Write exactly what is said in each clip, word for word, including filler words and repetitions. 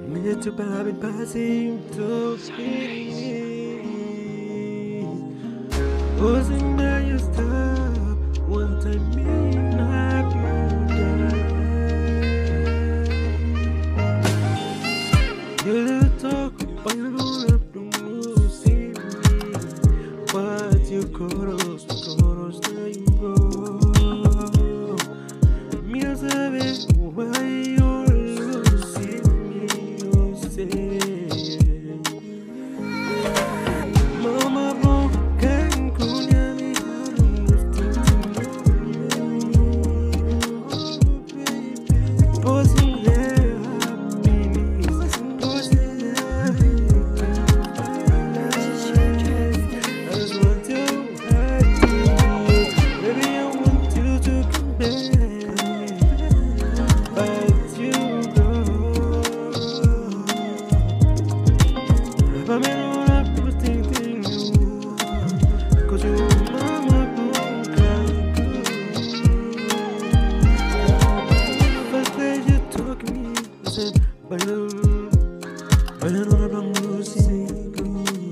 Minute to been passing to speed. Wasn't there your stop? One time me not you little talk, but you don't have to see me. But you chorus, chorus, there you go. Me a sabes why you losing me, you say. Mama bro, can kunya mi haru, posing there happiness, posing there. I just want to hurt you, baby. I want you to come back, but you go. But me no wanna protect you, 'cause you mama broke down. First day you took me, I said, bailalo, bailalo na bang musigo.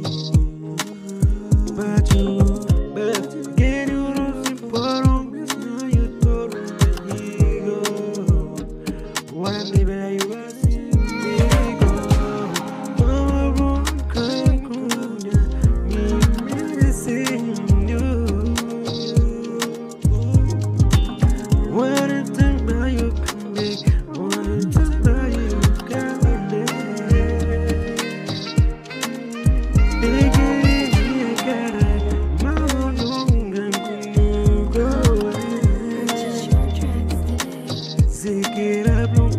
But you, but get you losing por un mes, now you told me ego. One day better you was ego. Mama broke kunya, me missing you. One time now you come back, one time now you come back. Baby, I gotta, mama nunca kunugo. Se quiera